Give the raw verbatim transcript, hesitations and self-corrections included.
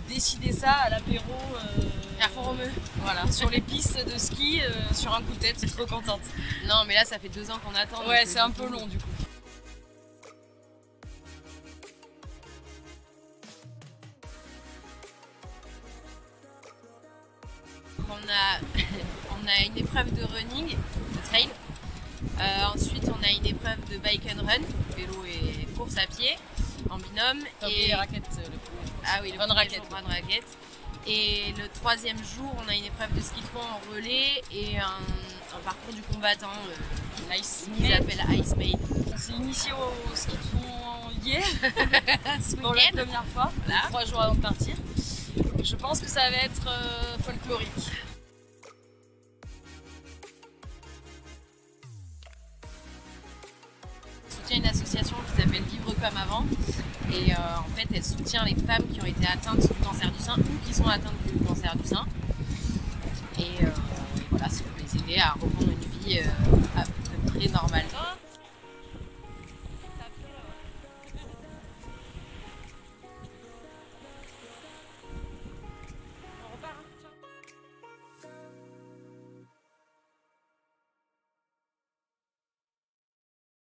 décidé ça à l'apéro. Euh, à Font-Romeu. Voilà, sur les pistes de ski, euh, sur un coup de tête, je suis trop contente. Non, mais là, ça fait deux ans qu'on attend. Ouais, c'est un peu long du coup. On a, on a une épreuve de running, de trail. Euh, ensuite, on a une épreuve de bike and run, vélo et course à pied, en binôme. Et les raquettes, le coup. Ah oui, le run raquette. run raquette. Et le troisième jour, on a une épreuve de ski de fond en relais et un, un parcours du combattant, euh, Ice qu'ils appellent Ice Maid. On s'est initié au ski de fond hier, Ce pour la week-end. première fois, Voilà. trois jours avant de partir. Je pense que ça va être euh, folklorique. Je soutiens une association qui s'appelle Vivre comme avant et euh, en fait elle soutient les femmes qui ont été atteintes du cancer du sein ou qui sont atteintes du cancer du sein et, euh, et voilà, ça peut les aider à reprendre une vie euh, à peu près normale.